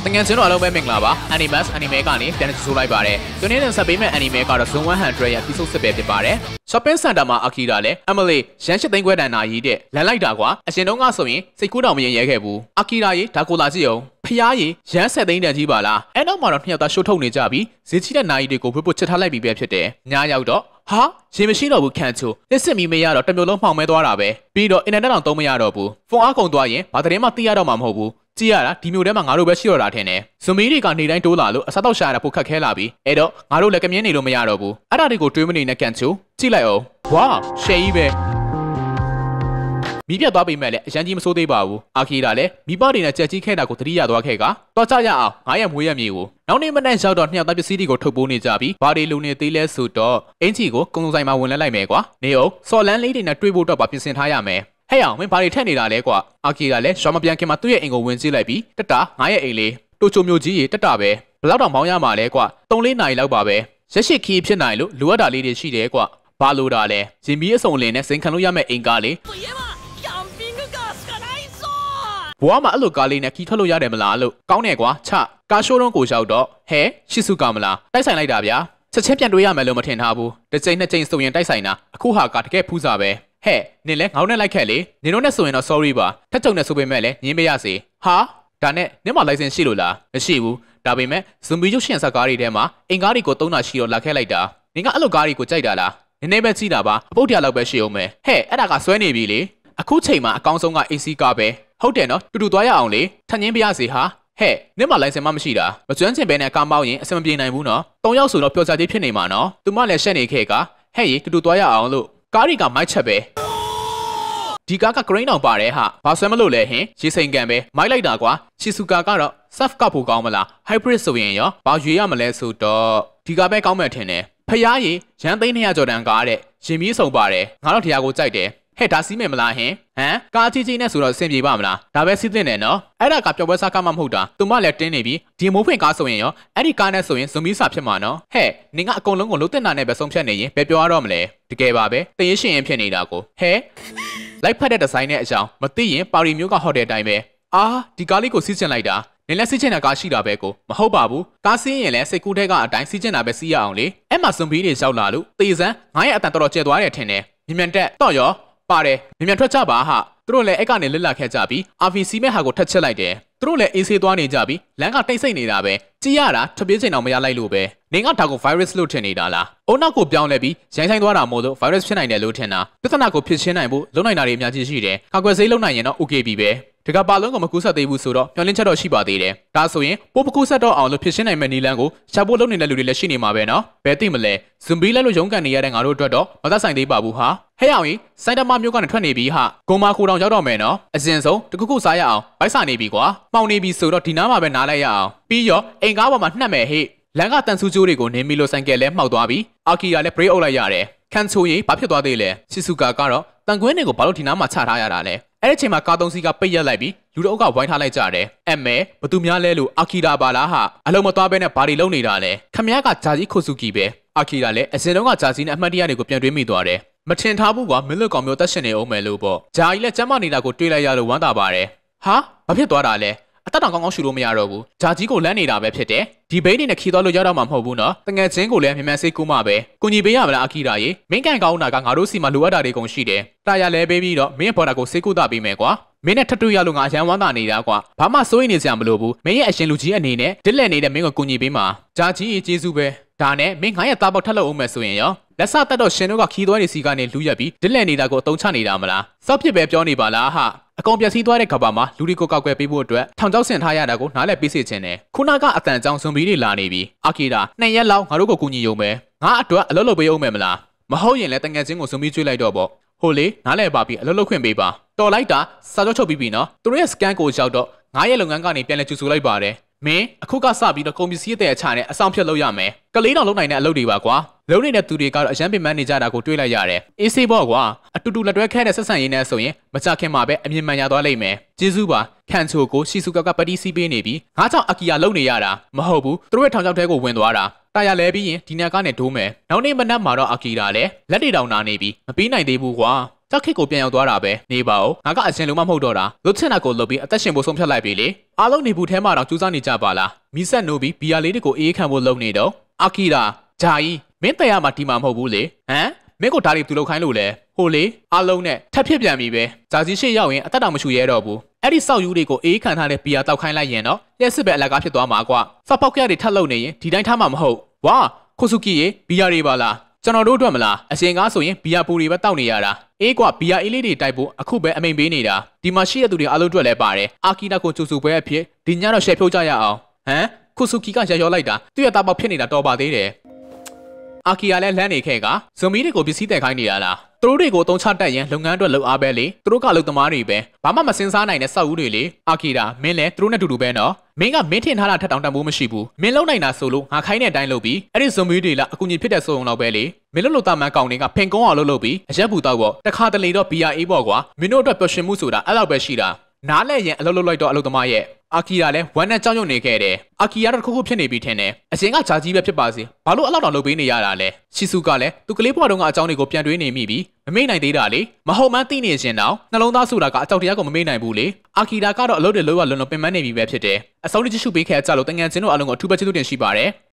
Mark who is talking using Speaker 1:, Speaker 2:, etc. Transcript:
Speaker 1: တငယ်ချင်းတို့အားလုံးပဲမင်္ဂလာပါ Animus Anime ကနေပြန်လည်ကြိုဆိုလိုက်ပါတယ်ဒီနေ့နဲ့ဆက်ပေးမဲ့ Anime ကတော့ Zone 100ရဲ့ episode 10ပဲဖြစ်ပါတယ် Shopping Center မှာ Akira လည်း Emily ရန်ရှစ်သိန်းခွဲတန်နာကြီးတဲ့လန်လိုက်တာကွာအရှင်တုန်းကဆိုရင်စိတ်ကူးတောင်မရင်ရဲခဲ့ဘူး Akira ရေဒါကိုလာကြည့်အောင်ဖျားရေရန်ဆက်သိန်းတန်ကြီးပါလားအဲ့တော့မှတော့နှစ်ယောက်သားရှိုးထုတ်နေကြပြီးဈေးကြီးတဲ့နာကြီးတွေကိုဝစ်ပုတ်ချစ်ထားလိုက်ပြီးပဲဖြစ်တယ်ညရောက်တော့ဟာရေမရှိတော့ဘူးခန့်ချိုလက်စစ်မီမရတော့တမျိုးလုံးမှောင်မဲသွားတာပဲပြီးတော့အင်တာနက်တောင်သုံးမရတော့ဘူးဖုန်းအားကုန်သွားရင်ဘာသတင်းမှသိရတော့မှာမဟုတ်ဘူးကြည့်ရတာဒီမျိုးထဲမှာငါတို့ပဲရှိတော့တာထင်တယ်ဇွန်မီတွေကနေတိုင်းတိုးလာလို့အစားတော့ရှာရတာပိုခက်ခဲလာပြီအဲ့တော့ငါတို့လည်းကမြင်းနေလို့မရတော့ဘူးအဲ့ဒါတွေကိုတွေးမနေနဲ့ကန်ချိုကြည့်လိုက်အောင်ဝါရှယ်ကြီးပဲမိပြတ်သွားပြီမဲ့လည်းအရန်ကြီးမစိုးသေးပါဘူးအာခီတာလည်းမိဘတွေနဲ့ကြက်ကြီးခဲတာကိုသတိရသွားခဲ့ကတော့ကြရအောင်ငါရဲ့မွေးရမြေကိုနောက်နေ့မနေ့ရောက်တော့နှစ်ယောက်သားပစ္စည်းတွေကိုထုတ်ပိုးနေကြပြီးဘာတွေလုံနေသေးလဲဆိုတော့အင်ဂျီကိုကုံစုံဆိုင်မှာဝင်လဲလိုက်မယ်ကွာနေအောင်စော်လန်းလေးတွေနဲ့တွေးဖို့တော့ပါပြင်ဆင်ထားရမယ်ဟဲ့အောင်မင်းဘာတွေထက်နေတာလဲကွာအာခီကလည်းရှောင်းမပြန်ခင်မှာသူ့ရဲ့အိမ်ကိုဝင်ကြည့်လိုက်ပြီးတက်တာငါရဲ့အိမ်လေးတိုချိုမျိုးကြီးရေတက်တာပဲဘယ်လောက်တောင်မောင်းရမှာလဲကွာ3-4နာရီလောက်ပါပဲရက်ရှိခီးဖြစ်နိုင်လို့လိုအပ်တာလေးတွေရှိတယ်ကွာဘာလို့တာလဲရင်မီးအစုံလင်းနဲ့စိန်ခံလို့ရမယ့်အိမ်ကားလေးဘွားမအဲ့လိုကားလေးနဲ့ခီးထွက်လို့ရတယ်မလားလို့ကောင်းတယ်ကွာချကားရှိုးတုံးကိုရောက်တော့ဟဲရှစ်စုကမလားတိုက်ဆိုင်လိုက်တာဗျာချက်ချင်းပြန်တွေးရမယ်လို့မထင်ထားဘူးတစ်ချိန်နှစ်ချိန်ဆိုရင်တိုက်ဆိုင်တာအခုဟာကတကယ်ဖူးစာပဲဟဲ့နင်လဲငေါင်းနဲ့လိုက်ခဲ့လေနင်တို့နဲ့ဆိုရင်တော့ sorry ပါထက်ကြုံနဲ့ဆိုပေမဲ့လည်းညင်းမရစေဟာဒါနဲ့နင်မ license ရှိလို့လားမရှိဘူးဒါပေမဲ့ဇွန်ဘီရုပ်ရှင်ဇာတ်ကားတွေထဲမှာအင်ကားတွေကိုသုံးတာရှိတော့လာခဲ့လိုက်တာနင်ကအဲ့လိုကားတွေကိုကြိုက်တာလားနည်းနည်းပဲကြည့်တာပါအပုတ်တရားလောက်ပဲရှိအောင်မယ်ဟဲ့အဲ့ဒါကဆွဲနေပြီလေအခုချိန်မှာအကောင်းဆုံးက AC ကားပဲဟုတ်တယ်နော်တူတူသွားရအောင်လေထညင်းပြရစီဟာဟဲ့နင်မ license မရှိတာမကျွမ်းကျင်ပဲနဲ့ကားမောင်းရင်အဆင်မပြေနိုင်ဘူးနော်3ယောက်ဆိုတော့ပျော်စရာကြီးဖြစ်နေမှာနော်သူမလည်းရှက်နေခဲ့ကဟဲ့ရေတူတူသွားရအောင်လို့ကားတွေကမိုက်ချက်ပဲဒီကားကဂရိန်းတောင်ပါတယ်ဟာဘာဆွဲမလို့လဲဟင်ရေစိန်ကန်ပဲမိုက်လိုက်တာကွာရှီဆူကာကတော့ surf ကဖို့ကောင်းမလား hybrid ဆိုရင်ရောဘာရွေးရမလဲဆိုတော့ဒီကားပဲကောင်းမှထင်တယ်ဖျားရေရန်သိန်း200ကျော်တန်ကားတဲ့ရင်မီးစုံပါတယ်ငါတော့တရားကိုကြိုက်တယ်ဟဲ့ဒါစီးမယ်မလားဟင်ကားကြီးကြီးနဲ့ဆိုတော့အဆင်ပြေပါမလားဒါပဲစီးသင့်တယ်နော်အဲ့ဒါကပျော်ပွဲစားကားမှမဟုတ်တာသူမလည်းတင်းနေပြီဒီမိုးဖွင့်ကားဆိုရင်ရောအဲ့ဒီကားနဲ့ဆိုရင်ဇွန်မီစာဖြစ်မှာနော်ဟဲ့နင်ကအကုန်လုံးကိုလုံးတင်တာနဲ့ပဲဆုံးဖြတ်နေရင်ဘယ်ပြောရတော့မလဲတကယ်ပါပဲတရင်ရှင်ရင်ဖြစ်နေတာကိုဟဲ့လိုက်ဖက်တဲ့ဒီဇိုင်းနဲ့အကြောင်းမသိရင်ပါရီမျိုးကဟော့တယ်အတိုင်းပဲအာဒီကားလေးကိုစီးချင်လိုက်တာနင်လည်းစီးချင်တာကားရှိတာပဲကိုမဟုတ်ပါဘူးကားစီးရင်လည်းစိတ်ကူးထဲကအတိုင်းစီးချင်တာပဲစီးရအောင်လေအဲ့မှာဇွန်ဘီတွေရောက်လာလို့တေစမ်းငါရဲ့အတန်တော်တော်ကျဲသွားတယ်ထင်တယ်မြန်တက်တော့ရောပါတယ်မြန်ထွက်ကြပါဟာသူတို့လည်းအဲ့ကနေလစ်လာခဲ့ကြပြီး RVC မဲ့ဟာကိုထက်ချက်လိုက်တယ်သူတို့လည်းအေးဆေးသွားနေကြပြီးလမ်းကတိတ်ဆိတ်နေတာပဲကြည့်ရတာထပြေးချိန်အောင်မရလိုက်လို့ပဲနင်ကဒါကို virus လို့ထင်နေတာလားအုံနောက်ကိုပြောင်းလဲပြီးရိုင်းဆိုင်သွားတာမို့လို့ virus ဖြစ်နိုင်တယ်လို့ထင်တာပြဿနာကိုဖြစ်ရှင်းနိုင်ဖို့လုံနိုင်တာတွေအများကြီးရှိတယ်ကာကွယ်ဆေးလုံနိုင်ရင်တော့ okay ပြီပဲတကပါလုံးကမကူးဆက်သေးဘူးဆိုတော့မျောလင်းချက်တော့ရှိပါသေးတယ်ဒါဆိုရင်ပိုးပကူးဆက်တော့အောင်လို့ဖြစ်ရှင်းနိုင်မဲ့နီလန်းကိုရှာဖို့လုပ်နေတဲ့လူတွေလည်းရှိနေမှာပဲနော်ဘယ်သိမလဲဇွန်ဘီလဲလို့ရုန်းကန်နေရတဲ့ငါတို့အတွက်တော့မသက်ဆိုင်သေးပါဘူးဟာဟဲ့အောင်ကြီးစိုင်းတမမျိုးကနေထွက်နေပြီဟာဂုံမာခိုတောင်ရောက်တော့မယ်နော်အစင်ဆုံးတခုခုစားရအောင်ဗိုက်စာနေပြီကွာမှောင်နေပြီဆိုတော့ဒီနားမှာပဲနားလိုက်ရအောင်ပြီးရောအိမ်ကားပေါ်မှာနှက်မယ်ဟေ့လမ်းကတန်ဆူကျိုးတွေကိုနင်းမီလိုဆိုင်ကယ်လဲမှောက်သွားပြီးအာကီကလည်း break အုပ်လိုက်ရတယ်ခန့်ချိုရင်ဘာဖြစ်သွားသေးလဲရှီဆူကာကတော့တန်ကွင်းတွေကိုဘာလို့ဒီနားမှာချထားရတာလဲအဲ့ဒီချိန်မှာကားသုံးစီးကပိတ်ရက်လိုက်ပြီးလူတအုပ်ကဝိုင်းထားလိုက်ကြတယ်အမဲဘသူများလဲလို့အာကီရာပါလားဟာအလုံးမသွားဘဲနဲ့ဘာတွေလုံးနေတာလဲခမရကဂျာကြီးခိုဆူကီပဲအာကီရာလည်းအစင်တုန်းကဂျာကြီးနဲ့အမှတ်တရတွေကိုပြန်တွေးမိသွားတယ်မထင်ထားဘူးကွာမင်းတို့ကောင်မျိုးတက်ရှင်နေအောင်မယ်လို့ပေါ့ဂျာကြီးလည်းကျမ်းမာနေတာကိုတွေးလိုက်ရလို့ဝမ်းသာပါတယ်ဟာဘာဖြစ်သွားတာလဲအသက်တောင်ကောင်းကောင်းရှူလို့မရတော့ဘူးဂျာကြီးကိုလမ်းနေတာပဲဖြစ်တယ်ဒီဘိန်းတွေနဲ့ခီးသွားလို့ရတော့မှာမဟုတ်ဘူးနော်တငယ်ချင်းကိုလည်းမြန်မြန်စိတ်ကူးမှပဲကိုညီပေးရမလားအာကီရာရေမင်းကန်ကောင်းတာကငါတို့စီမှာလိုအပ်တာတွေကုန်ရှိတယ်တာယာလဲပေးပြီးတော့မင်းရဲ့ဘော်ဒါကိုစိတ်ကူးတာပေးမယ်ကွာမင်းနဲ့ထပ်တွေ့ရလို့ငါရန်ဝမ်းသာနေတာကွာဘာမှစိုးရိမ်နေစရာမလိုဘူးမင်းရဲ့အရှင်လူကြီးအနေနဲ့ဒစ်လက်နေတဲ့မင်းကိုကူညီပေးမှာဂျာကြီးကျေးဇူးပဲဒါနဲ့မင်းငါရဲ့သားပေါက်ထပ်လို့အောင်မယ်ဆိုရင်ရောလက်စတက်တော့ရှင်တို့ကခီးသွဲနေစီကနေလူရက်ပြီးဒစ်လက်နေတာကိုအတုံးချနေတာမလားစော့ဖြစ်ပဲပြောနေပါလားဟာအကောင်ပြက်စီးသွားတဲ့ကဘာမှာလူတွေကိုကောက်ွယ်ပေးဖို့အတွက်ထောင်ချောက်ဆင်ထားရတာကိုနားလည်ပေးစေချင်တယ်ခုနကအတန်ကြောင်ဇွန်ဘီတွေလာနေပြီအာကီရာ2ရက်လောက်ငါတို့ကိုကူညီရုံပဲငါအတွက်အလုပ်လုပ်ပေးအောင်မယ်မလားမဟုတ်ရင်လည်းတငယ်ချင်းကိုဇွန်ဘီကျွေးလိုက်တော့ပေါ့ဟိုလေနားလည်ပါပြီအလုပ်လုပ်ခွင့်ပေးပါတော်လိုက်တာစာချုပ်ချုပ်ပြီးပြီနော်သူတို့ရဲ့ scan ကိုရောက်တော့ငါရဲ့လုပ်ငန်းကနေပြန်လဲကျူဆူလိုက်ပါတယ်မင်းအခုကစပြီးတော့ကုန်ပစ္စည်းတဲ့အချာနဲ့အဆောင်ဖြတ်လုပ်ရမယ်ကလေးတောင်လုပ်နိုင်တဲ့အလုပ်တွေပါကွာလုံးနေတဲ့သူတွေကတော့အရန်ပင်ပန်းနေကြတာကိုတွေးလိုက်ရတယ်အေးဆေးပေါ့ကွာအတူတူလက်တွဲခဲတဲ့ဆက်ဆံရေးနဲ့ဆိုရင်မကြခင်မှာပဲအမြင်မှန်ရသွားလိမ့်မယ်ကျေးဇူးပါခန့်ချိုကိုရှီဆူကာကပတိစီးပေးနေပြီးငါကြောင့်အာကီယာလုံနေရတာမဟုတ်ဘူးသူတို့ရဲ့ထောင်ချောက်ထဲကိုဝင်သွားတာတာယာလဲပြီးရင်ဒီနာကနဲ့ဒိုးမယ်နောက်နေ့မနက်မှာတော့အာကီရာလည်းလက်တွေတောင်နာနေပြီးမပြီးနိုင်သေးဘူးကွာကြောက်ခစ်ကိုပြန်ရောက်သွားတာပဲနေပါဦးငါကအရှင်လုံးမမဟုတ်တော့တာလွတ်ချင်တာကိုလုပ်ပြီးအသက်ရှင်ဖို့ဆုံးဖြတ်လိုက်ပြီလေအားလုံးနေဘူးထဲမှာတော့ကြိုးစားနေကြပါလားမီဆက်နိုးပြီးဘီယာလေးတွေကိုအေးခံဖို့လုပ်နေတော့အာကီရာဂျာကြီးမင်းတရားမှာဒီမှာမဟုတ်ဘူးလေဟမ်မင်းကိုဒါတွေသူလုပ်ခိုင်းလို့လေဟိုလေအားလုံးနဲ့ထပ်ဖြစ်ပြန်ပြီပဲဂျာကြီးရှေ့ရောက်ရင်အသက်တောင်မရှိရဲတော့ဘူးအဲ့ဒီစောက်ယူတွေကိုအေးခံထားတဲ့ဘီယာတောက်ခိုင်းလိုက်ရင်တော့လျှက်စစ်ပဲအလကားဖြစ်သွားမှာကွာစောက်ပေါက်ကြတွေထပ်လုပ်နေရင်ဒီတိုင်းထားမှာမဟုတ်ဝါခိုဆူကီရေဘီယာတွေပါလားကျွန်တော်တို့အတွက်မလားအရှင်ကားဆိုရင်ဘီယာပူတွေပဲတောက်နေရတာအေးကွာဘီယာအေးလေးတွေတိုက်ဖို့အခုပဲအမိန်ပေးနေတာဒီမှာရှိတဲ့သူတွေအားလုံးအတွက်လည်းပါတယ်အာကီနာကိုကျူဆူပွဲအဖြစ်ဒီညတော့ရှယ်ဖြုတ်ကြရအောင်ဟမ်ခိုဆူကီကရရောလိုက်တာသူ့ရဲ့တာပေါက်ဖြစ်နေတာတော်ပါသေးတယ်အာကီယာလည်းလမ်းနေခဲ့ကဇွန်မီတွေကိုပစ္စည်းတက်ခိုင်းနေတာလားသူတို့တွေကိုတုံးချတက်ရင်လုပ်ငန်းအတွက်လှုပ်အားပဲလေသူတို့ကလုပ်သမားတွေပဲဘာမှမစင်စားနိုင်တဲ့စောက်ဦးတွေလေအာကီရာမင်းလည်းသူတို့နဲ့တူတူပဲနော်မင်းကမင်းထင်ထားတာထက်တောင်တန်ဖိုးမရှိဘူးမင်းလုံနိုင်တာဆိုလို့ငါခိုင်းတဲ့အတိုင်းလုပ်ပြီးအဲ့ဒီဇွန်မီတွေလားအကူကြီးဖြစ်တဲ့ဆိုုံတော့ပဲလေမင်းလို့တာမန်ကောင်တွေကဖင်ကုန်းအောင်လုပ်ပြီးအရက်ပူတော့ပေါ့တခါတလေတော့ဘီယာအေးပေါ့ကွာမင်းတို့အတွက်ပျော်ရွှင်မှုဆိုတာအဲ့လောက်ပဲရှိတာနားလဲရင်အလုပ်လုပ်လိုက်တော့အလုပ်သမားရဲ့အာကီယာလည်းဝမ်းနဲ့ကြောက်ရွံ့နေခဲ့တယ်အာကီယာတော့တစ်ခုခုဖြစ်နေပြီထင်တယ်အရှင်ကဂျာကြီးပဲဖြစ်ပါစေဘာလို့အဲ့လောက်တောင်လုပ်ပေးနေရတာလဲရှီဆူကလည်းသူကလေးဘွားတုန်းကအကြောင်းတွေကိုပြန်တွေးနေမိပြီးမမေ့နိုင်သေးတာလေမဟုတ်မှန်းသိနေရှင်တော့နှလုံးသားဆိုတာကအကြောက်တရားကိုမမေ့နိုင်ဘူးလေအာကီယာကတော့အလုပ်တွေလုံးဝလွန်လွန်ပင်ပန်းနေပြီပဲဖြစ်တယ်အဆုံးထိကြည့်ရှုပေးခဲ့ကြလို့တငယ်ချင်းတို့အားလုံးကိုအထူးပဲကျေးဇူးတင်ရှိပါတယ်